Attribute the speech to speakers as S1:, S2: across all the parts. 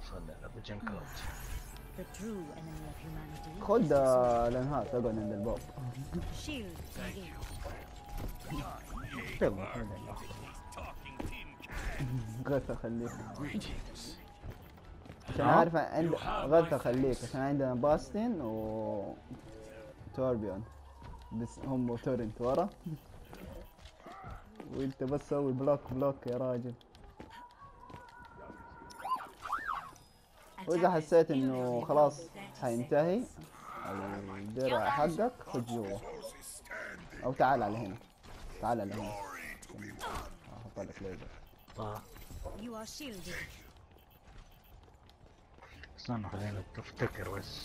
S1: بجنكوت.
S2: The true enemy of humanity.
S3: خد الانهار تقعد عند الباب.
S2: Shield engaged.
S1: يلا
S3: غث اخليك عشان عارف عند غث اخليك عشان عندنا باستين و توربيون بس هم تورنت ورا وانت بس سوي بلوك يا راجل. واذا حسيت انه خلاص حينتهي الدرع حقك خد جوا او تعال على هنا. تعال على هنا احط لك ليزر.
S2: You are shielded.
S1: استنى خلينا تفتكر بس.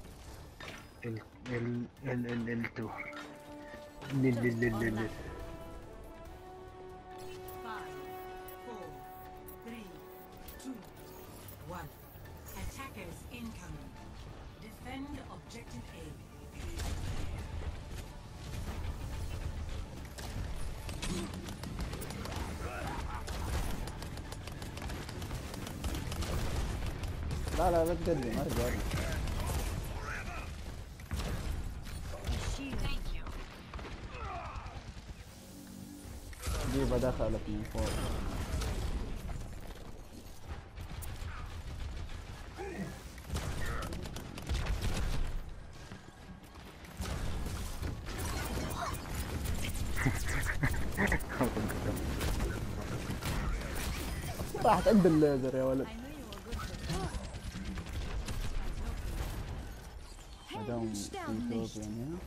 S1: ال تو لل
S4: 5, 4, 3, 2, 1. Attackers incoming. Defend objective A.
S3: لا تقدم ارجع. جيبه دخلت من فوق. راحت عند الليزر يا ولد. مدام في هنا.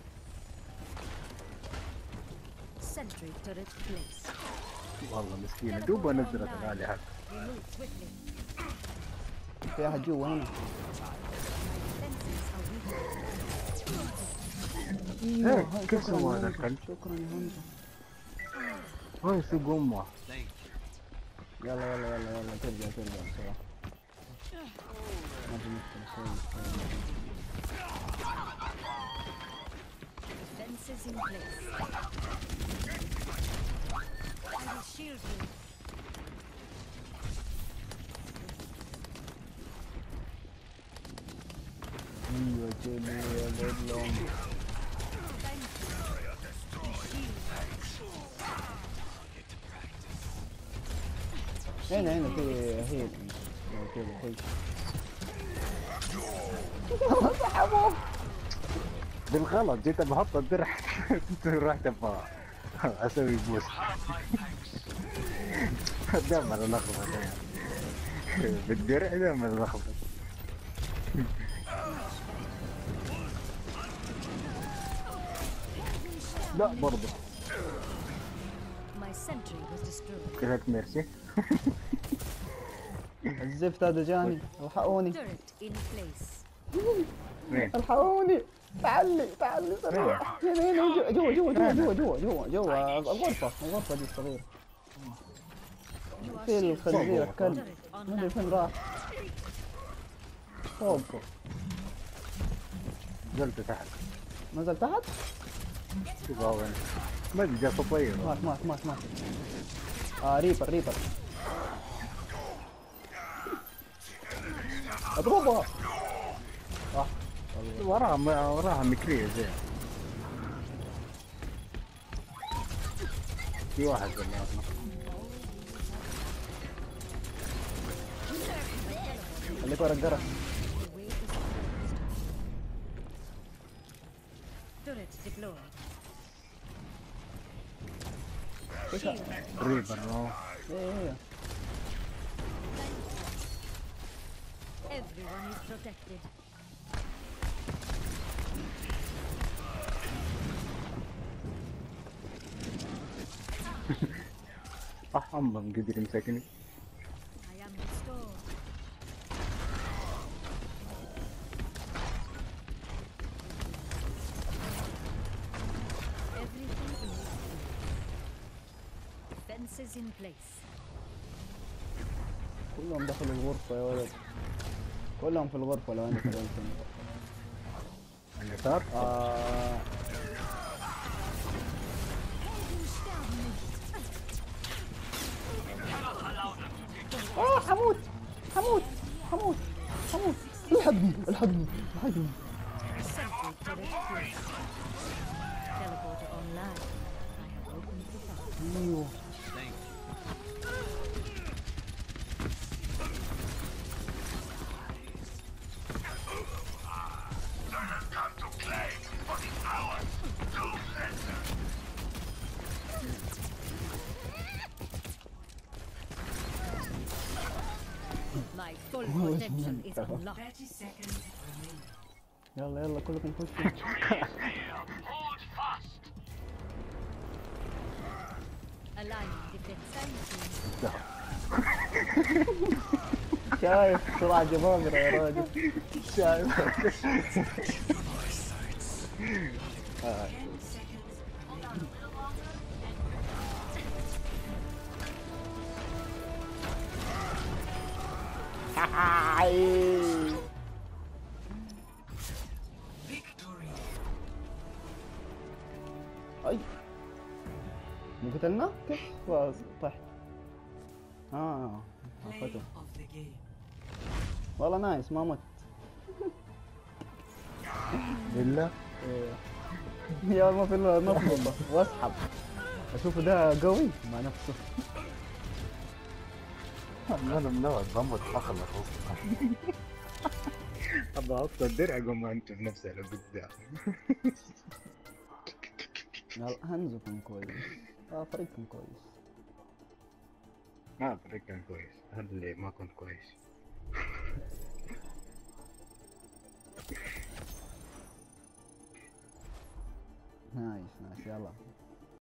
S2: Sentry turret placed.
S1: والله مسكينة دوبها نزلت الآلة هذا.
S2: Remove swiftly.
S3: في احد جوا هنا.
S1: ايه كيف سوى هذا الكلب؟
S3: شكرا يا همزة.
S1: هاي سوق امه.
S3: يلا ترجع بسرعة. ما في مشكلة
S2: Fences in place. I will shield you.
S3: ايوه جيبي يا بدلون. هنا في هيل كذا خش.
S1: بالغلط جيت بحط الدرع كنت رحت اسوي بوس. دائما الخبط بالدرع دائما الخبط. لا برضه
S2: My sentry was destroyed.
S1: كذلك ميرسي.
S3: الزفت هذا جاني الحقوني.
S2: Turret in place.
S1: وين؟
S3: الحقوني. تعالي سريع. هنا جوا الغرفة دي الصغيرة.
S2: You are
S3: في
S2: shielded.
S3: الخنزير الكلب.
S2: Turret
S3: ما ادري
S2: online.
S3: فين راح. فوق.
S1: نزلت تحت.
S3: نزل تحت؟
S1: شوفها وين؟ ما ادري جا طيب.
S3: مات. ريبر. اضربها.
S1: وراها مكرية زين. في واحد والله.
S3: خليك ورا الجرس.
S2: Turret deployed.
S1: ريبر
S3: ايه
S2: Everyone is protected.
S1: صح أمم قدر يمسكني.
S2: I am restored. Everything is fences in place.
S3: كلهم دخلوا الغرفة يا ولد. كلهم في الغرفة لو انت قلت.
S1: اليسار؟
S3: حموت الحقني الحقني الحقني.
S2: Sentry turret free. Teleporter online. I have opened the path.
S3: ايوه
S2: My full potential is unlocked.
S4: 30 seconds remaining.
S3: يلا يلا كلكم خشوا.
S2: Aligning defense.
S3: شايف بسرعة جبابرة يا راجل.
S1: شايف
S4: 10 seconds. Victory.
S3: اي مو قتلنا؟ كيف طحت؟
S4: Play
S3: عرفته.
S4: of the game.
S3: والله نايس ما مت.
S1: بالله
S3: إيه. يا ما في الا نطلبه واسحب اشوفه ده قوي مع نفسه.
S1: انا من نوع بموت اخلص اصلا. ابغى احط الدرع قوم ما انت بنفسي على قدام.
S3: يلا هنزكم كويس. فريقكم كويس.
S1: ما الفريق كان كويس، هذا اللي ما كنت كويس.
S3: نايس نايس يلا